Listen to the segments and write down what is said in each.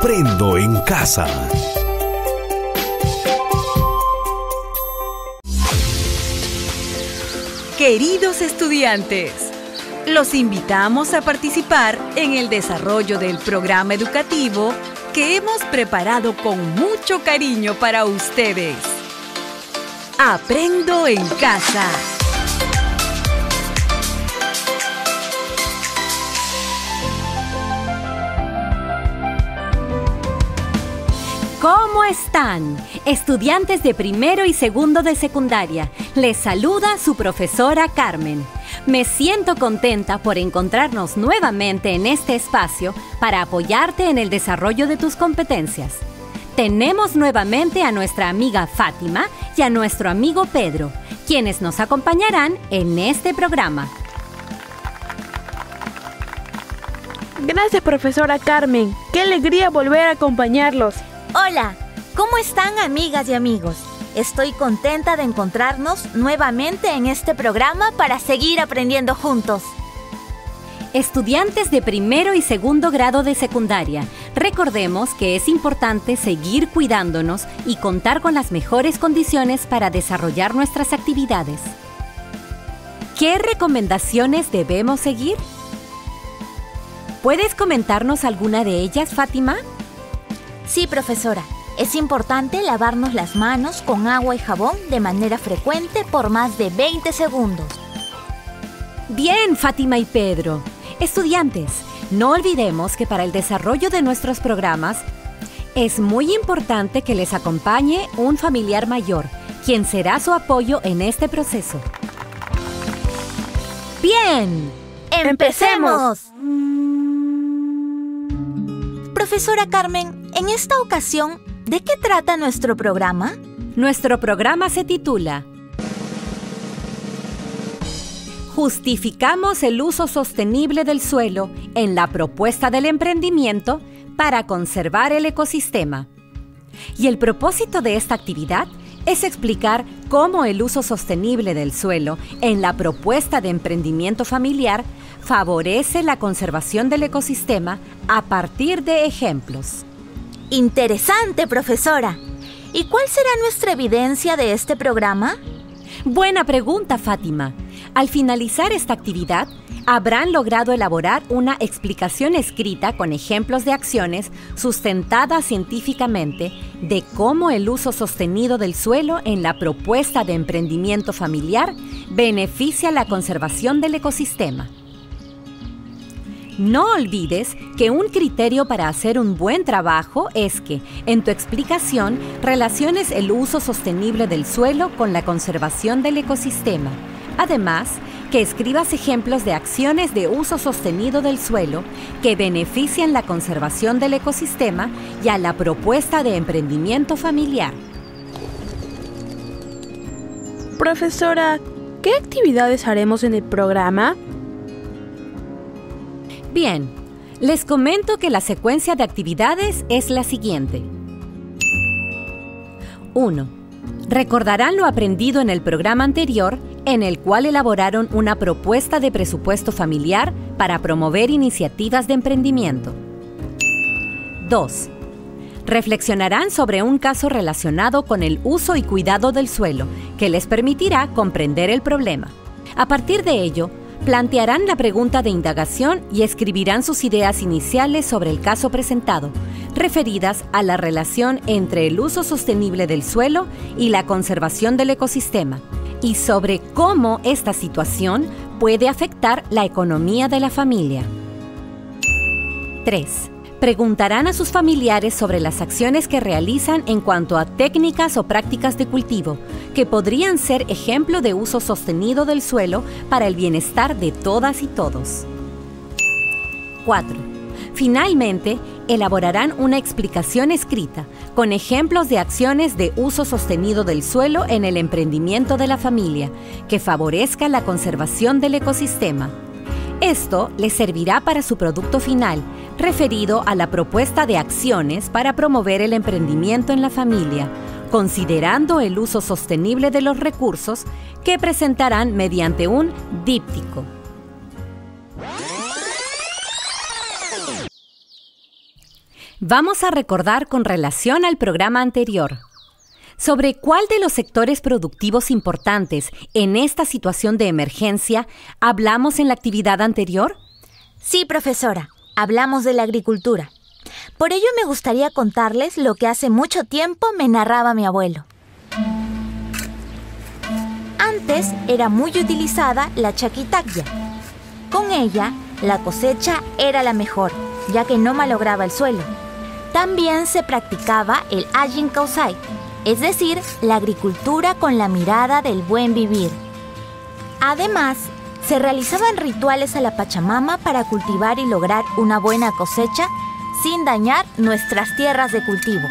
Aprendo en casa. Queridos estudiantes, los invitamos a participar en el desarrollo del programa educativo que hemos preparado con mucho cariño para ustedes. Aprendo en casa. ¿Cómo están? Estudiantes de primero y segundo de secundaria, les saluda su profesora Carmen. Me siento contenta por encontrarnos nuevamente en este espacio para apoyarte en el desarrollo de tus competencias. Tenemos nuevamente a nuestra amiga Fátima y a nuestro amigo Pedro, quienes nos acompañarán en este programa. Gracias, profesora Carmen. ¡Qué alegría volver a acompañarlos! Hola, ¿cómo están, amigas y amigos? Estoy contenta de encontrarnos nuevamente en este programa para seguir aprendiendo juntos. Estudiantes de primero y segundo grado de secundaria, recordemos que es importante seguir cuidándonos y contar con las mejores condiciones para desarrollar nuestras actividades. ¿Qué recomendaciones debemos seguir? ¿Puedes comentarnos alguna de ellas, Fátima? Sí, profesora. Es importante lavarnos las manos con agua y jabón de manera frecuente por más de 20 segundos. Bien, Fátima y Pedro. Estudiantes, no olvidemos que para el desarrollo de nuestros programas es muy importante que les acompañe un familiar mayor, quien será su apoyo en este proceso. ¡Bien! ¡Empecemos! Profesora Carmen, en esta ocasión, ¿de qué trata nuestro programa? Nuestro programa se titula Justificamos el uso sostenible del suelo en la propuesta del emprendimiento para conservar el ecosistema. Y el propósito de esta actividad es explicar cómo el uso sostenible del suelo en la propuesta de emprendimiento familiar favorece la conservación del ecosistema a partir de ejemplos. Interesante, profesora. ¿Y cuál será nuestra evidencia de este programa? Buena pregunta, Fátima. Al finalizar esta actividad, habrán logrado elaborar una explicación escrita con ejemplos de acciones sustentadas científicamente de cómo el uso sostenido del suelo en la propuesta de emprendimiento familiar beneficia la conservación del ecosistema. No olvides que un criterio para hacer un buen trabajo es que, en tu explicación, relaciones el uso sostenible del suelo con la conservación del ecosistema. Además, que escribas ejemplos de acciones de uso sostenido del suelo que benefician la conservación del ecosistema y a la propuesta de emprendimiento familiar. Profesora, ¿qué actividades haremos en el programa? Bien, les comento que la secuencia de actividades es la siguiente. 1. Recordarán lo aprendido en el programa anterior, en el cual elaboraron una propuesta de presupuesto familiar para promover iniciativas de emprendimiento. 2. Reflexionarán sobre un caso relacionado con el uso y cuidado del suelo, que les permitirá comprender el problema. A partir de ello, plantearán la pregunta de indagación y escribirán sus ideas iniciales sobre el caso presentado, referidas a la relación entre el uso sostenible del suelo y la conservación del ecosistema, y sobre cómo esta situación puede afectar la economía de la familia. 3. Preguntarán a sus familiares sobre las acciones que realizan en cuanto a técnicas o prácticas de cultivo, que podrían ser ejemplo de uso sostenido del suelo para el bienestar de todas y todos. 4. Finalmente, elaborarán una explicación escrita con ejemplos de acciones de uso sostenido del suelo en el emprendimiento de la familia, que favorezca la conservación del ecosistema. Esto les servirá para su producto final, referido a la propuesta de acciones para promover el emprendimiento en la familia, considerando el uso sostenible de los recursos que presentarán mediante un díptico. Vamos a recordar con relación al programa anterior. ¿Sobre cuál de los sectores productivos importantes en esta situación de emergencia hablamos en la actividad anterior? Sí, profesora, hablamos de la agricultura. Por ello me gustaría contarles lo que hace mucho tiempo me narraba mi abuelo. Antes era muy utilizada la chaquitacya. Con ella, la cosecha era la mejor, ya que no malograba el suelo. También se practicaba el Ajin Kausai, es decir, la agricultura con la mirada del buen vivir. Además, se realizaban rituales a la Pachamama para cultivar y lograr una buena cosecha sin dañar nuestras tierras de cultivo.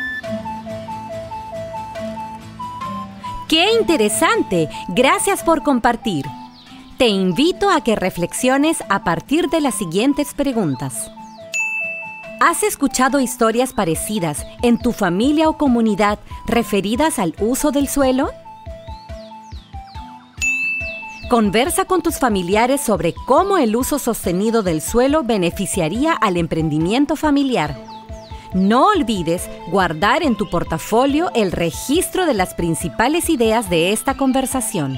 ¡Qué interesante! Gracias por compartir. Te invito a que reflexiones a partir de las siguientes preguntas. ¿Has escuchado historias parecidas en tu familia o comunidad referidas al uso del suelo? Conversa con tus familiares sobre cómo el uso sostenido del suelo beneficiaría al emprendimiento familiar. No olvides guardar en tu portafolio el registro de las principales ideas de esta conversación.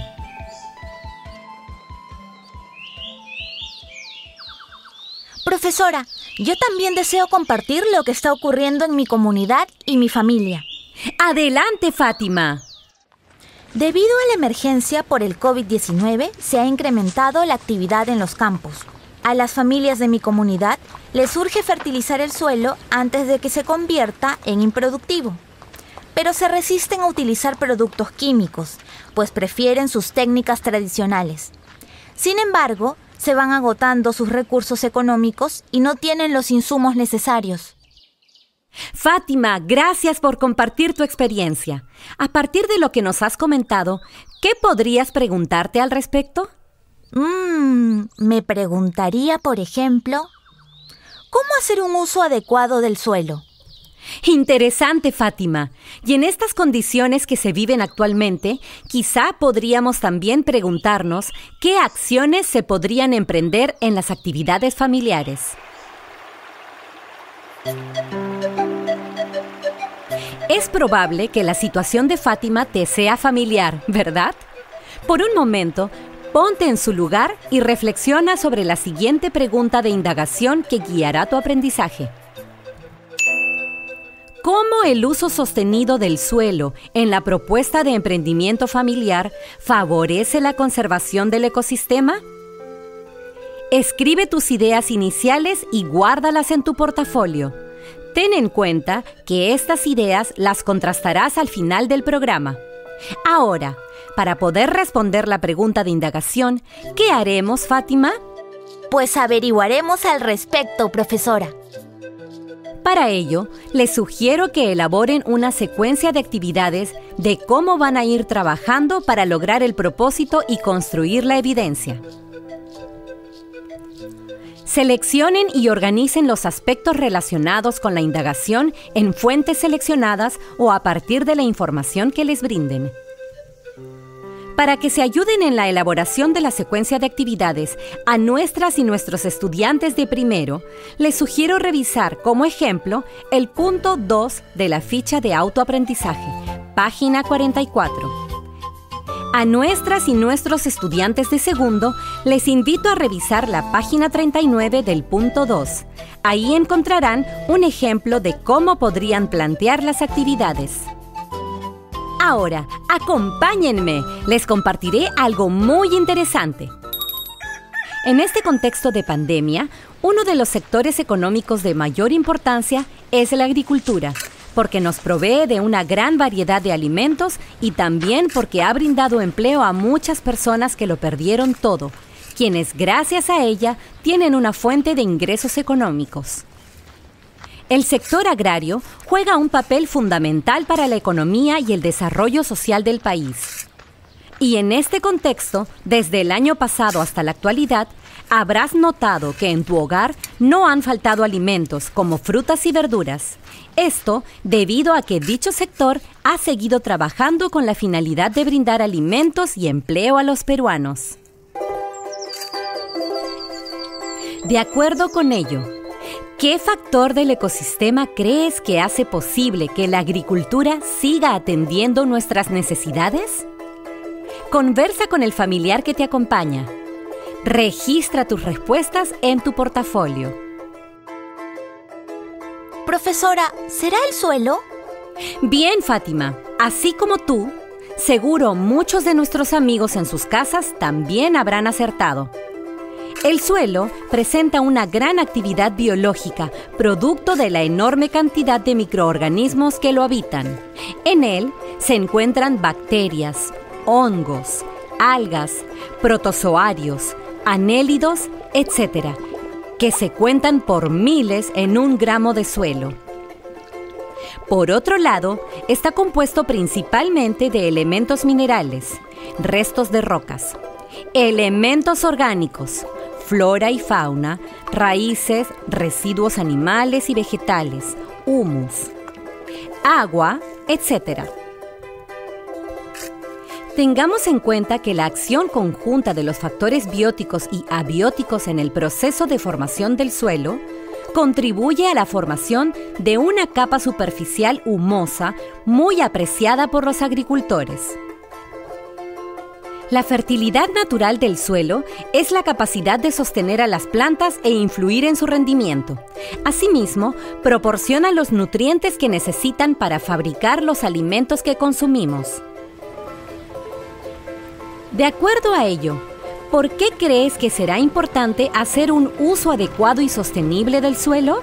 Profesora, yo también deseo compartir lo que está ocurriendo en mi comunidad y mi familia. ¡Adelante, Fátima! Debido a la emergencia por el COVID-19, se ha incrementado la actividad en los campos. A las familias de mi comunidad les urge fertilizar el suelo antes de que se convierta en improductivo. Pero se resisten a utilizar productos químicos, pues prefieren sus técnicas tradicionales. Sin embargo, se van agotando sus recursos económicos y no tienen los insumos necesarios. Fátima, gracias por compartir tu experiencia. A partir de lo que nos has comentado, ¿qué podrías preguntarte al respecto? Me preguntaría, por ejemplo, ¿cómo hacer un uso adecuado del suelo? Interesante, Fátima. Y en estas condiciones que se viven actualmente, quizá podríamos también preguntarnos qué acciones se podrían emprender en las actividades familiares. Es probable que la situación de Fátima te sea familiar, ¿verdad? Por un momento, ponte en su lugar y reflexiona sobre la siguiente pregunta de indagación que guiará tu aprendizaje. ¿Cómo el uso sostenido del suelo en la propuesta de emprendimiento familiar favorece la conservación del ecosistema? Escribe tus ideas iniciales y guárdalas en tu portafolio. Ten en cuenta que estas ideas las contrastarás al final del programa. Ahora, para poder responder la pregunta de indagación, ¿qué haremos, Fátima? Pues averiguaremos al respecto, profesora. Para ello, les sugiero que elaboren una secuencia de actividades de cómo van a ir trabajando para lograr el propósito y construir la evidencia. Seleccionen y organicen los aspectos relacionados con la indagación en fuentes seleccionadas o a partir de la información que les brinden. Para que se ayuden en la elaboración de la secuencia de actividades a nuestras y nuestros estudiantes de primero, les sugiero revisar como ejemplo el punto 2 de la ficha de autoaprendizaje, página 44. A nuestras y nuestros estudiantes de segundo, les invito a revisar la página 39 del punto 2. Ahí encontrarán un ejemplo de cómo podrían plantear las actividades. Ahora, acompáñenme, les compartiré algo muy interesante. En este contexto de pandemia, uno de los sectores económicos de mayor importancia es la agricultura, porque nos provee de una gran variedad de alimentos y también porque ha brindado empleo a muchas personas que lo perdieron todo, quienes gracias a ella tienen una fuente de ingresos económicos. El sector agrario juega un papel fundamental para la economía y el desarrollo social del país. Y en este contexto, desde el año pasado hasta la actualidad, habrás notado que en tu hogar no han faltado alimentos como frutas y verduras. Esto debido a que dicho sector ha seguido trabajando con la finalidad de brindar alimentos y empleo a los peruanos. De acuerdo con ello, ¿Qué factor del ecosistema crees que hace posible que la agricultura siga atendiendo nuestras necesidades? Conversa con el familiar que te acompaña. Registra tus respuestas en tu portafolio. Profesora, ¿será el suelo? Bien, Fátima. Así como tú, seguro muchos de nuestros amigos en sus casas también habrán acertado. El suelo presenta una gran actividad biológica, producto de la enorme cantidad de microorganismos que lo habitan. En él se encuentran bacterias, hongos, algas, protozoarios, anélidos, etc., que se cuentan por miles en 1 gramo de suelo. Por otro lado, está compuesto principalmente de elementos minerales, restos de rocas, elementos orgánicos, flora y fauna, raíces, residuos animales y vegetales, humus, agua, etc. Tengamos en cuenta que la acción conjunta de los factores bióticos y abióticos en el proceso de formación del suelo contribuye a la formación de una capa superficial humosa muy apreciada por los agricultores. La fertilidad natural del suelo es la capacidad de sostener a las plantas e influir en su rendimiento. Asimismo, proporciona los nutrientes que necesitan para fabricar los alimentos que consumimos. De acuerdo a ello, ¿por qué crees que será importante hacer un uso adecuado y sostenible del suelo?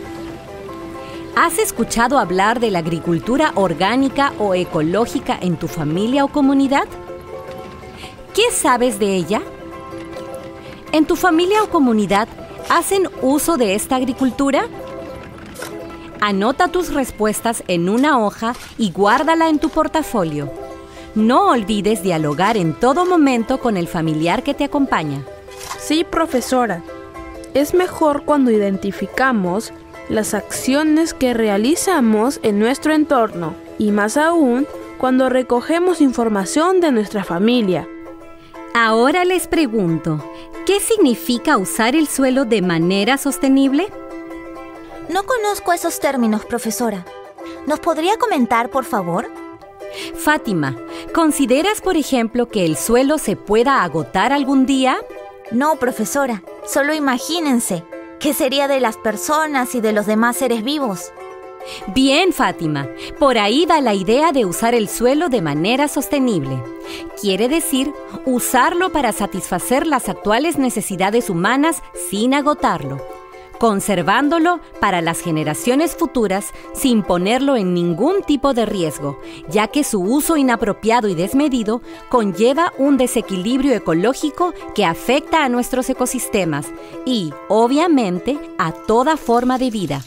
¿Has escuchado hablar de la agricultura orgánica o ecológica en tu familia o comunidad? ¿Qué sabes de ella? ¿En tu familia o comunidad hacen uso de esta agricultura? Anota tus respuestas en una hoja y guárdala en tu portafolio. No olvides dialogar en todo momento con el familiar que te acompaña. Sí, profesora. Es mejor cuando identificamos las acciones que realizamos en nuestro entorno y más aún cuando recogemos información de nuestra familia. Ahora les pregunto, ¿qué significa usar el suelo de manera sostenible? No conozco esos términos, profesora. ¿Nos podría comentar, por favor? Fátima, ¿consideras, por ejemplo, que el suelo se pueda agotar algún día? No, profesora. Solo imagínense. ¿Qué sería de las personas y de los demás seres vivos? Bien, Fátima. Por ahí va la idea de usar el suelo de manera sostenible. Quiere decir, usarlo para satisfacer las actuales necesidades humanas sin agotarlo, conservándolo para las generaciones futuras sin ponerlo en ningún tipo de riesgo, ya que su uso inapropiado y desmedido conlleva un desequilibrio ecológico que afecta a nuestros ecosistemas y, obviamente, a toda forma de vida.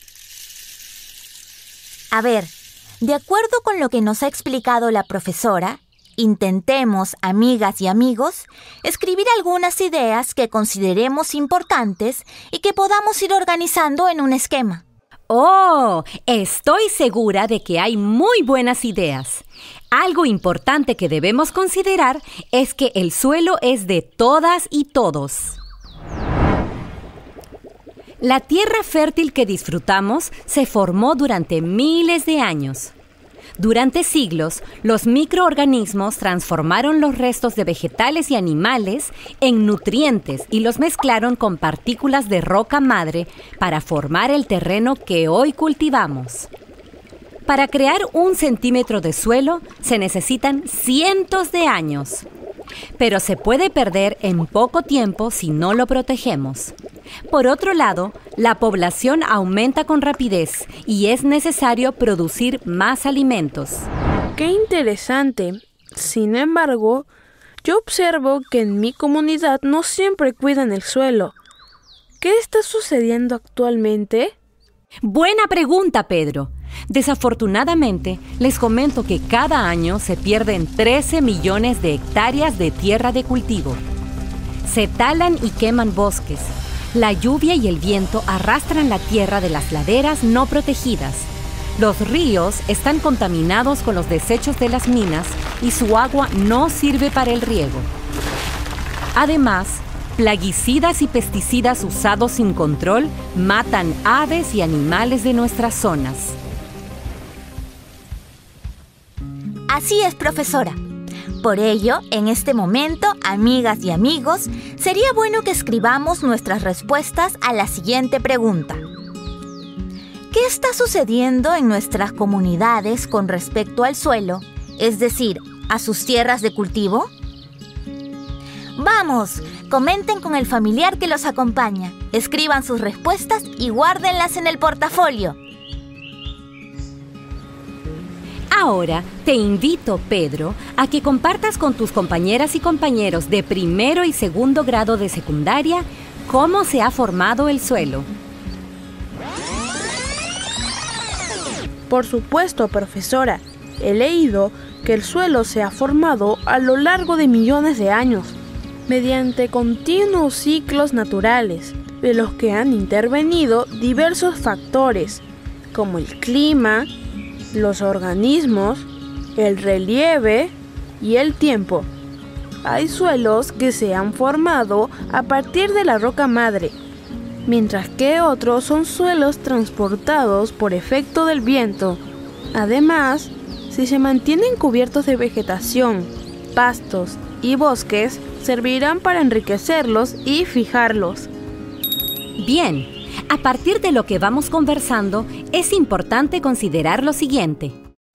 A ver, de acuerdo con lo que nos ha explicado la profesora, intentemos, amigas y amigos, escribir algunas ideas que consideremos importantes y que podamos ir organizando en un esquema. ¡Oh! Estoy segura de que hay muy buenas ideas. Algo importante que debemos considerar es que el suelo es de todas y todos. La tierra fértil que disfrutamos se formó durante miles de años. Durante siglos, los microorganismos transformaron los restos de vegetales y animales en nutrientes y los mezclaron con partículas de roca madre para formar el terreno que hoy cultivamos. Para crear 1 centímetro de suelo se necesitan cientos de años, pero se puede perder en poco tiempo si no lo protegemos. Por otro lado, la población aumenta con rapidez y es necesario producir más alimentos. ¡Qué interesante! Sin embargo, yo observo que en mi comunidad no siempre cuidan el suelo. ¿Qué está sucediendo actualmente? Buena pregunta, Pedro. Desafortunadamente, les comento que cada año se pierden 13 millones de hectáreas de tierra de cultivo. Se talan y queman bosques. La lluvia y el viento arrastran la tierra de las laderas no protegidas. Los ríos están contaminados con los desechos de las minas y su agua no sirve para el riego. Además, Plaguicidas y pesticidas usados sin control matan aves y animales de nuestras zonas. Así es, profesora. Por ello, en este momento, amigas y amigos, sería bueno que escribamos nuestras respuestas a la siguiente pregunta. ¿Qué está sucediendo en nuestras comunidades con respecto al suelo, es decir, a sus tierras de cultivo? ¡Vamos! Comenten con el familiar que los acompaña, escriban sus respuestas y guárdenlas en el portafolio. Ahora te invito, Pedro, a que compartas con tus compañeras y compañeros de primero y segundo grado de secundaria cómo se ha formado el suelo. Por supuesto, profesora. He leído que el suelo se ha formado a lo largo de millones de años, mediante continuos ciclos naturales, de los que han intervenido diversos factores, como el clima, los organismos, el relieve y el tiempo. Hay suelos que se han formado a partir de la roca madre, mientras que otros son suelos transportados por efecto del viento. Además, si se mantienen cubiertos de vegetación, pastos y bosques, servirán para enriquecerlos y fijarlos. Bien, a partir de lo que vamos conversando, es importante considerar lo siguiente.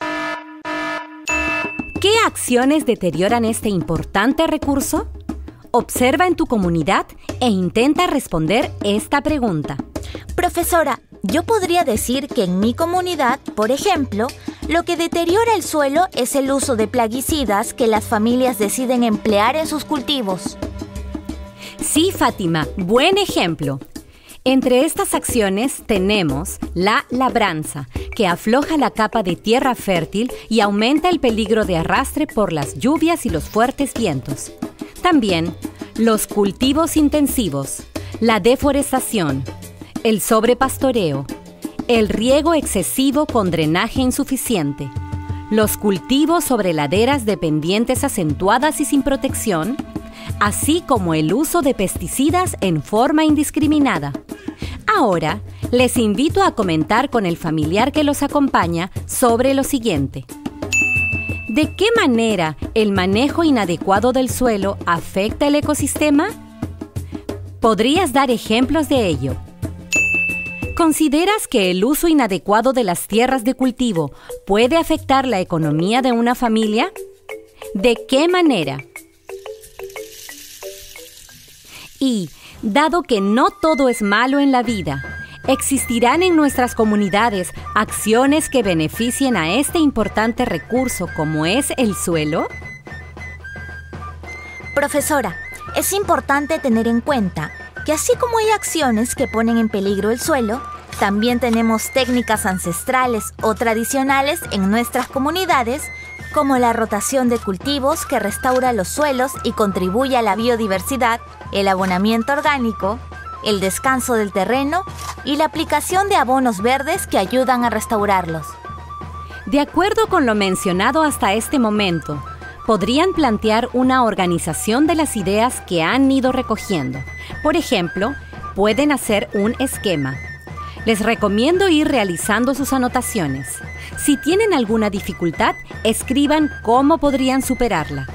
¿Qué acciones deterioran este importante recurso? Observa en tu comunidad e intenta responder esta pregunta. Profesora, yo podría decir que en mi comunidad, por ejemplo, lo que deteriora el suelo es el uso de plaguicidas que las familias deciden emplear en sus cultivos. Sí, Fátima, buen ejemplo. Entre estas acciones tenemos la labranza, que afloja la capa de tierra fértil y aumenta el peligro de arrastre por las lluvias y los fuertes vientos. También los cultivos intensivos, la deforestación, el sobrepastoreo, el riego excesivo con drenaje insuficiente, los cultivos sobre laderas de pendientes acentuadas y sin protección, así como el uso de pesticidas en forma indiscriminada. Ahora, les invito a comentar con el familiar que los acompaña sobre lo siguiente. ¿De qué manera el manejo inadecuado del suelo afecta el ecosistema? ¿Podrías dar ejemplos de ello? ¿Consideras que el uso inadecuado de las tierras de cultivo puede afectar la economía de una familia? ¿De qué manera? Y, dado que no todo es malo en la vida, ¿existirán en nuestras comunidades acciones que beneficien a este importante recurso como es el suelo? Profesora, es importante tener en cuenta que así como hay acciones que ponen en peligro el suelo, también tenemos técnicas ancestrales o tradicionales en nuestras comunidades, como la rotación de cultivos que restaura los suelos y contribuye a la biodiversidad, el abonamiento orgánico, el descanso del terreno y la aplicación de abonos verdes que ayudan a restaurarlos. De acuerdo con lo mencionado hasta este momento, podrían plantear una organización de las ideas que han ido recogiendo. Por ejemplo, pueden hacer un esquema. Les recomiendo ir realizando sus anotaciones. Si tienen alguna dificultad, escriban cómo podrían superarla.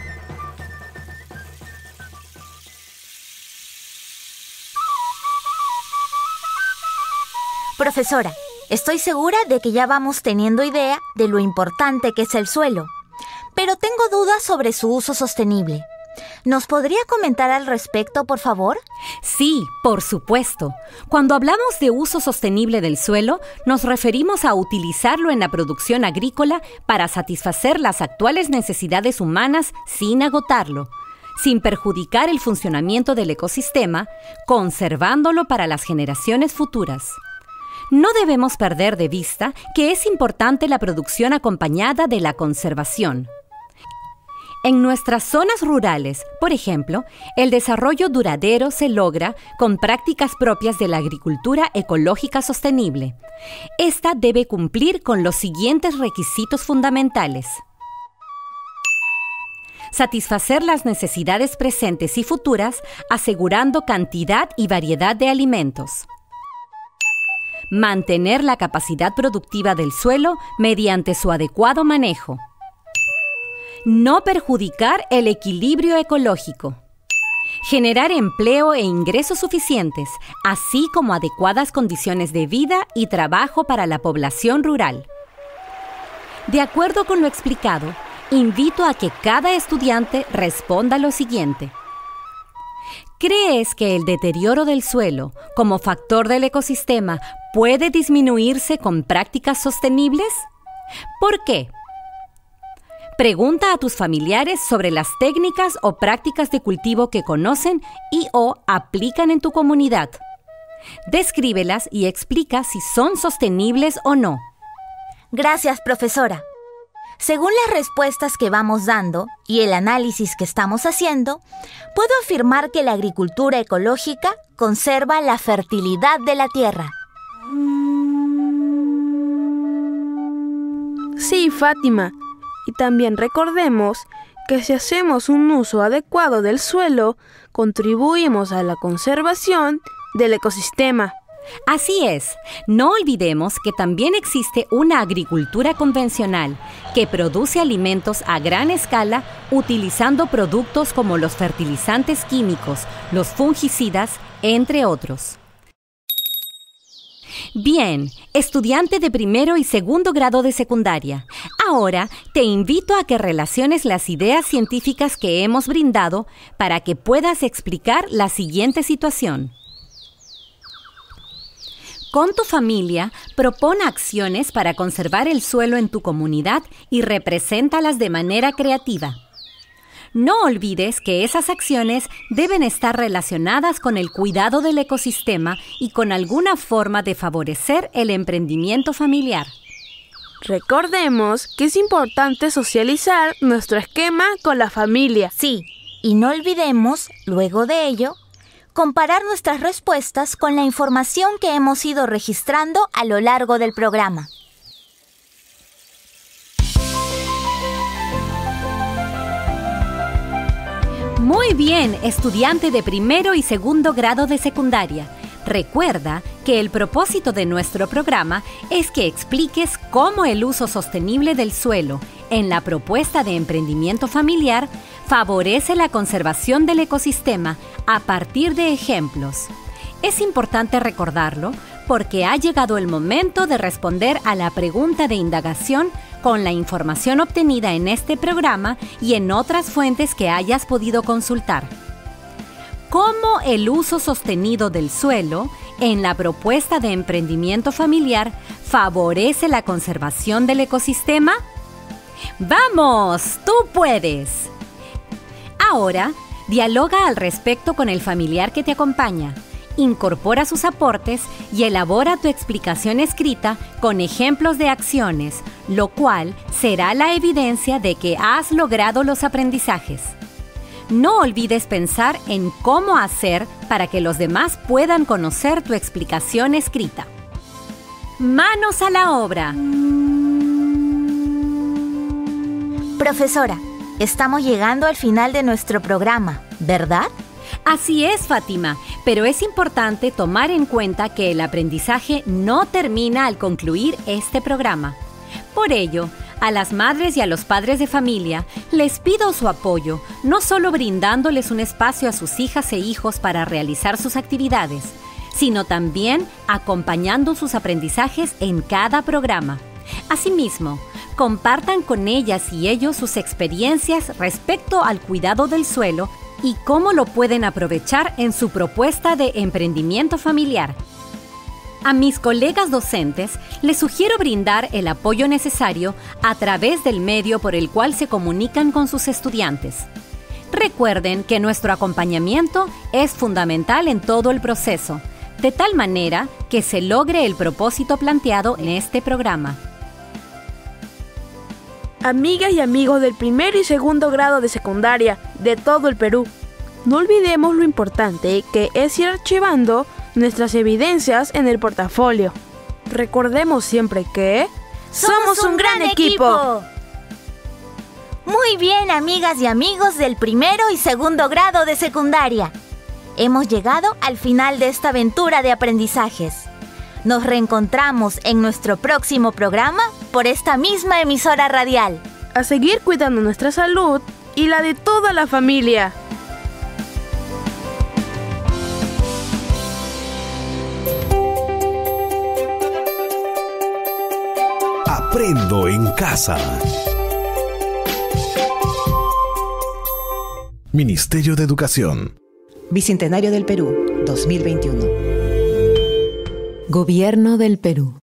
Profesora, estoy segura de que ya vamos teniendo idea de lo importante que es el suelo, pero tengo dudas sobre su uso sostenible. ¿Nos podría comentar al respecto, por favor? Sí, por supuesto. Cuando hablamos de uso sostenible del suelo, nos referimos a utilizarlo en la producción agrícola para satisfacer las actuales necesidades humanas sin agotarlo, sin perjudicar el funcionamiento del ecosistema, conservándolo para las generaciones futuras. No debemos perder de vista que es importante la producción acompañada de la conservación. En nuestras zonas rurales, por ejemplo, el desarrollo duradero se logra con prácticas propias de la agricultura ecológica sostenible. Esta debe cumplir con los siguientes requisitos fundamentales. satisfacer las necesidades presentes y futuras, asegurando cantidad y variedad de alimentos. Mantener la capacidad productiva del suelo mediante su adecuado manejo. No perjudicar el equilibrio ecológico. Generar empleo e ingresos suficientes, así como adecuadas condiciones de vida y trabajo para la población rural. De acuerdo con lo explicado, invito a que cada estudiante responda lo siguiente. ¿Crees que el deterioro del suelo como factor del ecosistema puede disminuirse con prácticas sostenibles? ¿Por qué? Pregunta a tus familiares sobre las técnicas o prácticas de cultivo que conocen y o aplican en tu comunidad. Descríbelas y explica si son sostenibles o no. Gracias, profesora. Según las respuestas que vamos dando y el análisis que estamos haciendo, puedo afirmar que la agricultura ecológica conserva la fertilidad de la tierra. Sí, Fátima. Y también recordemos que si hacemos un uso adecuado del suelo, contribuimos a la conservación del ecosistema. Así es, no olvidemos que también existe una agricultura convencional que produce alimentos a gran escala utilizando productos como los fertilizantes químicos, los fungicidas, entre otros. Bien, estudiante de primero y segundo grado de secundaria, ahora te invito a que relaciones las ideas científicas que hemos brindado para que puedas explicar la siguiente situación. Con tu familia, propon acciones para conservar el suelo en tu comunidad y represéntalas de manera creativa. No olvides que esas acciones deben estar relacionadas con el cuidado del ecosistema y con alguna forma de favorecer el emprendimiento familiar. Recordemos que es importante socializar nuestro esquema con la familia. Sí, y no olvidemos, luego de ello, comparar nuestras respuestas con la información que hemos ido registrando a lo largo del programa. Muy bien, estudiante de primero y segundo grado de secundaria. Recuerda que el propósito de nuestro programa es que expliques cómo el uso sostenible del suelo en la propuesta de emprendimiento familiar favorece la conservación del ecosistema a partir de ejemplos. Es importante recordarlo porque ha llegado el momento de responder a la pregunta de indagación con la información obtenida en este programa y en otras fuentes que hayas podido consultar. ¿Cómo el uso sostenido del suelo en la propuesta de emprendimiento familiar favorece la conservación del ecosistema? ¡Vamos! ¡Tú puedes! Ahora, dialoga al respecto con el familiar que te acompaña. Incorpora sus aportes y elabora tu explicación escrita con ejemplos de acciones, lo cual será la evidencia de que has logrado los aprendizajes. No olvides pensar en cómo hacer para que los demás puedan conocer tu explicación escrita. ¡Manos a la obra! Profesora, estamos llegando al final de nuestro programa, ¿verdad? Así es, Fátima, pero es importante tomar en cuenta que el aprendizaje no termina al concluir este programa. Por ello, a las madres y a los padres de familia les pido su apoyo, no solo brindándoles un espacio a sus hijas e hijos para realizar sus actividades, sino también acompañando sus aprendizajes en cada programa. Asimismo, compartan con ellas y ellos sus experiencias respecto al cuidado del suelo y cómo lo pueden aprovechar en su propuesta de emprendimiento familiar. A mis colegas docentes les sugiero brindar el apoyo necesario a través del medio por el cual se comunican con sus estudiantes. Recuerden que nuestro acompañamiento es fundamental en todo el proceso, de tal manera que se logre el propósito planteado en este programa. Amigas y amigos del primero y segundo grado de secundaria de todo el Perú, no olvidemos lo importante que es ir archivando nuestras evidencias en el portafolio. Recordemos siempre que ¡somos un gran equipo! Muy bien, amigas y amigos del primero y segundo grado de secundaria. Hemos llegado al final de esta aventura de aprendizajes. Nos reencontramos en nuestro próximo programa por esta misma emisora radial. A seguir cuidando nuestra salud y la de toda la familia. Aprendo en casa. Ministerio de Educación. Bicentenario del Perú, 2021. Gobierno del Perú.